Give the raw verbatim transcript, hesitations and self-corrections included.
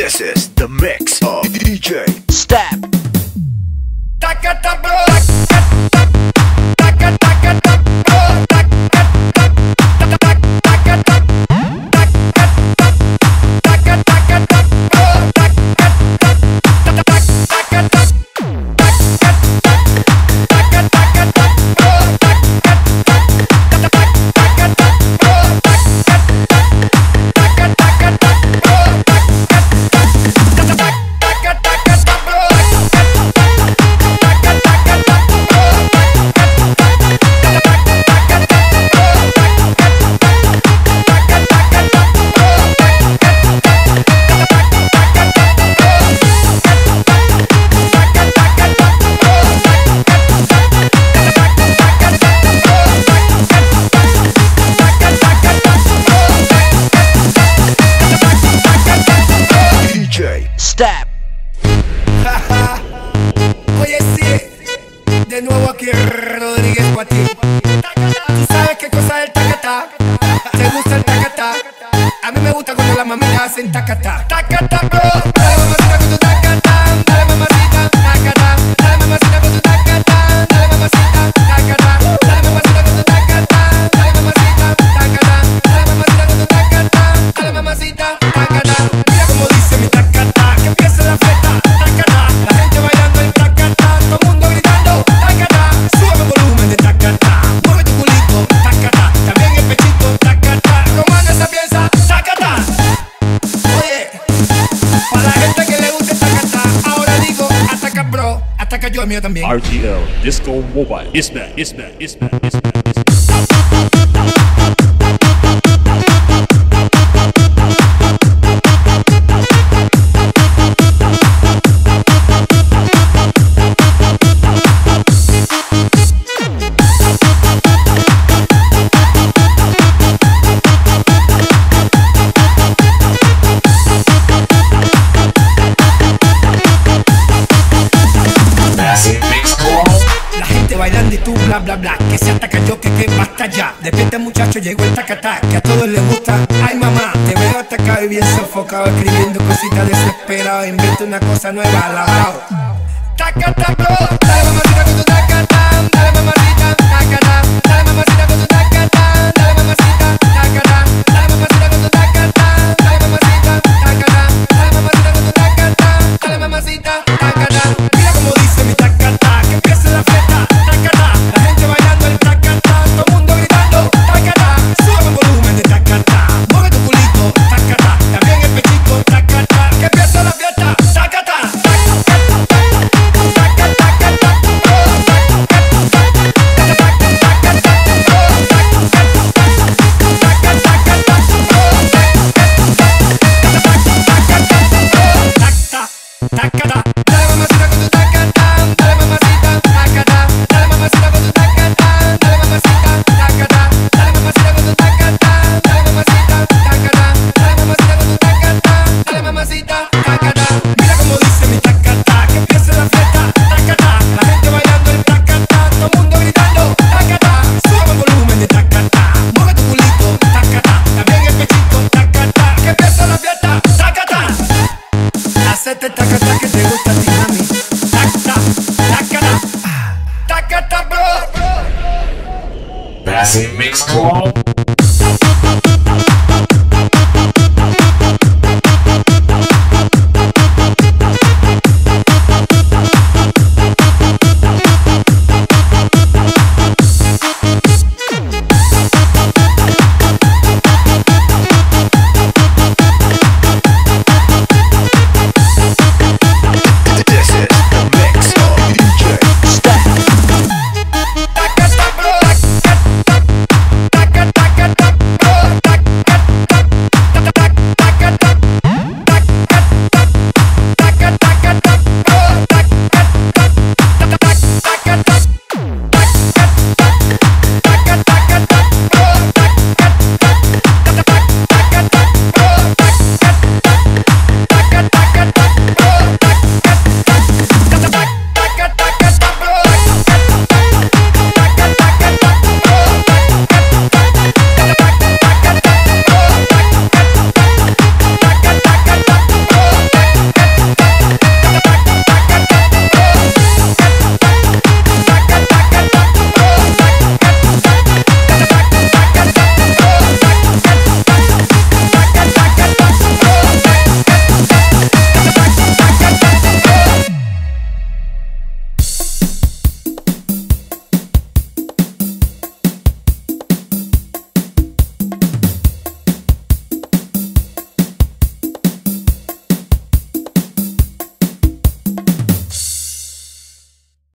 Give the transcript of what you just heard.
This is the mix of D J Step. Takata bro. Step. Oye, sí, de nuevo aquí Rodríguez para ti. ¿Tú sabes qué cosa es el tacatá? ¿Te gusta el tacatá? A mí me gusta cuando las mamitas hacen tacatá. Tacatá, bro. Dale mamacita con tu tacatá. Dale mamacita, tacatá. Dale mamacita con tu tacatá. Dale mamacita, tacatá. Dale mamacita con tu tacatá. Dale mamacita, tacatá. Dale mamacita con tu tacatá. Dale mamacita, tacatá. Mira cómo dice mi tacatá. Que empiece la fiesta, tacatá. La gente bailando el tacatá. Todo el mundo gritando, tacatá. Sube el volumen de tacatá. Mueve tu culito, tacatá. También el pechito, tacatá. Romana esa pieza, tacatá. Oye, para la gente que le gusta el tacatá, ahora digo, ataca bro, ataca yo el mío también. R T L Disco Mobile. It's back, it's back, it's back, it's back, it's back. La gente bailando y tú bla bla bla. Que se ataca yo, que que basta ya. Despierta muchacho, llegó el tacatá. Que a todos les gusta. Ay mamá, te veo atacado y bien sofocado. Escribiendo cositas desesperado. Inventa una cosa nueva, alabao. Tacatá bro. Dale mamacita con tu tacatá. Dale mamacita, tacatá. Dale mamacita con tu tacatá. Dale mamacita, tacatá. Dale mamacita con tu tacatá. Dale mamacita, tacatá. Dale mamacita con tu tacatá. Dale mamacita, tacatá. Mira cómo dice mi tacatá. Que empiece la fiesta, tacatá. La gente bailando el tacatá. Todo el mundo gritando, tacatá. Sube el volumen de tacatá. Mueve tu culito, tacatá. También el pechito, tacatá. Que empiece la fiesta, tacatá. Tacatá. Dale mamacita con tu tacatá. Dale mamacita, tacatá. Dale mamacita con tu tacatá. Dale mamacita, tacatá. Dale mamacita con tu tacatá. Dale mamacita, tacatá. Dale mamacita con tu tacatá. Dale mamacita, tacatá. Mira cómo dice mi tacatá. Que empiece la fiesta, tacatá. La gente bailando el tacatá. Todo el mundo gritando, tacatá. Sube el volumen de tacatá. Mueve tu culito, tacatá. También el pechito, tacatá. Que empiece la fiesta, tacatá. Hacete tacatá que te gusta a ti, mami. Tacatá, tacatá, tacatá, bro. Bassy Mix Club.